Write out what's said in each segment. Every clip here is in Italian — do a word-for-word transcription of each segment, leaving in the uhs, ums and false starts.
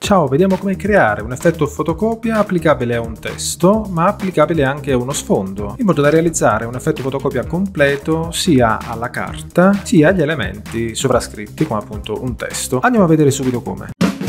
Ciao, vediamo come creare un effetto fotocopia applicabile a un testo, ma applicabile anche a uno sfondo, in modo da realizzare un effetto fotocopia completo sia alla carta sia agli elementi sovrascritti, come appunto un testo. Andiamo a vedere subito come.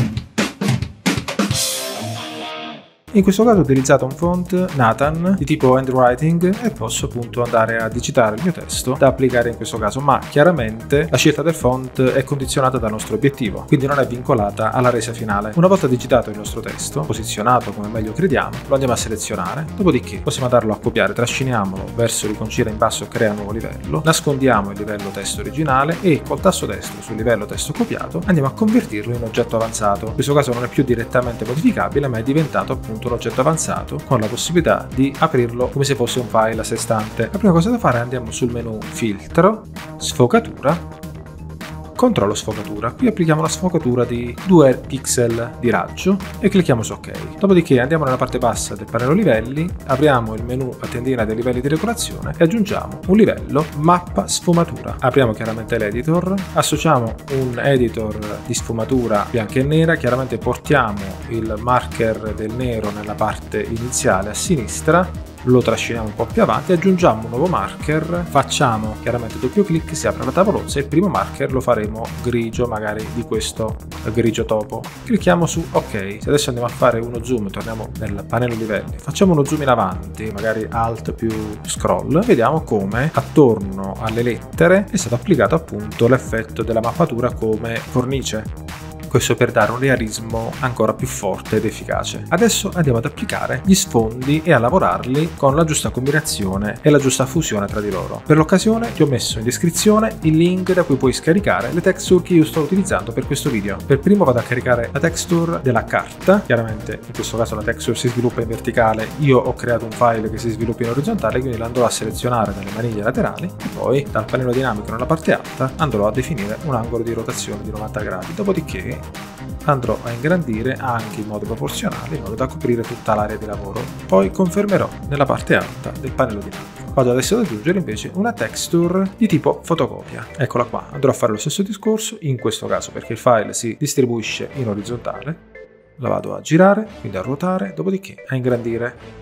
In questo caso ho utilizzato un font Nathan di tipo handwriting e posso appunto andare a digitare il mio testo da applicare in questo caso, ma chiaramente la scelta del font è condizionata dal nostro obiettivo, quindi non è vincolata alla resa finale. Una volta digitato il nostro testo, posizionato come meglio crediamo, lo andiamo a selezionare, dopodiché possiamo andarlo a copiare, trasciniamolo verso l'iconcina in basso crea nuovo livello, nascondiamo il livello testo originale e col tasto destro sul livello testo copiato andiamo a convertirlo in oggetto avanzato. In questo caso non è più direttamente modificabile, ma è diventato appunto un oggetto avanzato con la possibilità di aprirlo come se fosse un file a sé stante. La prima cosa da fare è andiamo sul menu filtro, sfocatura, controllo sfocatura. Qui applichiamo la sfocatura di due pixel di raggio e clicchiamo su ok. Dopodiché andiamo nella parte bassa del pannello livelli, apriamo il menu a tendina dei livelli di decorazione e aggiungiamo un livello mappa sfumatura. Apriamo chiaramente l'editor, associamo un editor di sfumatura bianca e nera, chiaramente portiamo il marker del nero nella parte iniziale a sinistra, lo trasciniamo un po' più avanti, aggiungiamo un nuovo marker, facciamo chiaramente doppio clic, si apre la tavolozza e il primo marker lo faremo grigio, magari di questo grigio topo. Clicchiamo su ok. Se adesso andiamo a fare uno zoom, torniamo nel pannello livelli, facciamo uno zoom in avanti, magari alt più scroll, vediamo come attorno alle lettere è stato applicato appunto l'effetto della mappatura come cornice. Questo per dare un realismo ancora più forte ed efficace. Adesso andiamo ad applicare gli sfondi e a lavorarli con la giusta combinazione e la giusta fusione tra di loro. Per l'occasione ti ho messo in descrizione il link da cui puoi scaricare le texture che io sto utilizzando per questo video. Per primo vado a caricare la texture della carta, chiaramente in questo caso la texture si sviluppa in verticale, io ho creato un file che si sviluppa in orizzontale, quindi la andrò a selezionare dalle maniglie laterali e poi dal pannello dinamico nella parte alta andrò a definire un angolo di rotazione di novanta gradi, dopodiché andrò a ingrandire anche in modo proporzionale in modo da coprire tutta l'area di lavoro. Poi confermerò nella parte alta del pannello dinamico. Vado adesso ad aggiungere invece una texture di tipo fotocopia. Eccola qua, andrò a fare lo stesso discorso in questo caso perché il file si distribuisce in orizzontale. La vado a girare, quindi a ruotare, dopodiché a ingrandire.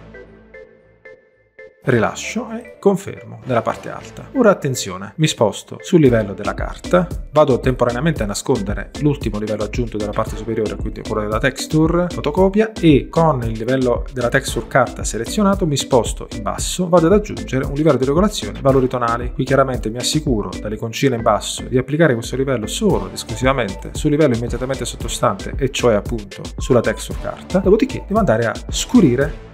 Rilascio e confermo nella parte alta. Ora attenzione, mi sposto sul livello della carta, vado temporaneamente a nascondere l'ultimo livello aggiunto della parte superiore, quindi quello della texture fotocopia, e con il livello della texture carta selezionato mi sposto in basso, vado ad aggiungere un livello di regolazione valori tonali. Qui chiaramente mi assicuro dall'iconcina in basso di applicare questo livello solo ed esclusivamente sul livello immediatamente sottostante, e cioè appunto sulla texture carta. Dopodiché devo andare a scurire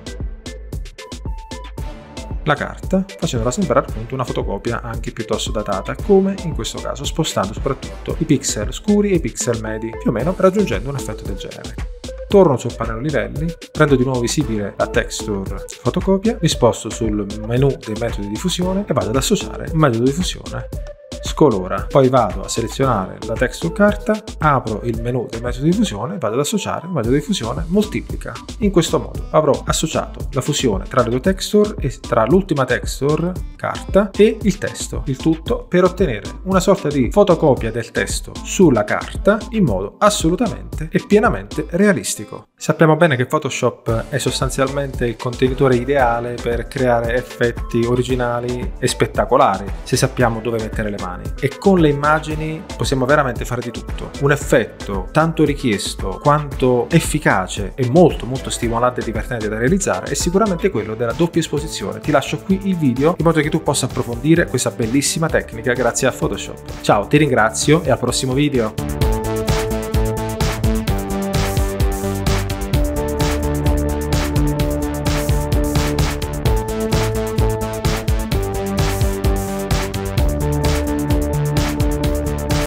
la carta facendola sembrare appunto una fotocopia anche piuttosto datata, come in questo caso, spostando soprattutto i pixel scuri e i pixel medi, più o meno raggiungendo un effetto del genere. Torno sul pannello livelli, rendo di nuovo visibile la texture fotocopia, mi sposto sul menu dei metodi di fusione e vado ad associare un metodo di fusione scolora. Poi vado a selezionare la texture carta, apro il menu del metodo di fusione, vado ad associare un metodo di fusione moltiplica. In questo modo avrò associato la fusione tra le due texture e tra l'ultima texture carta e il testo, il tutto per ottenere una sorta di fotocopia del testo sulla carta in modo assolutamente e pienamente realistico. Sappiamo bene che Photoshop è sostanzialmente il contenitore ideale per creare effetti originali e spettacolari se sappiamo dove mettere le mani. E con le immagini possiamo veramente fare di tutto. Un effetto tanto richiesto quanto efficace e molto molto stimolante e divertente da realizzare è sicuramente quello della doppia esposizione. Ti lascio qui il video in modo che tu possa approfondire questa bellissima tecnica grazie a Photoshop. Ciao, ti ringrazio e al prossimo video!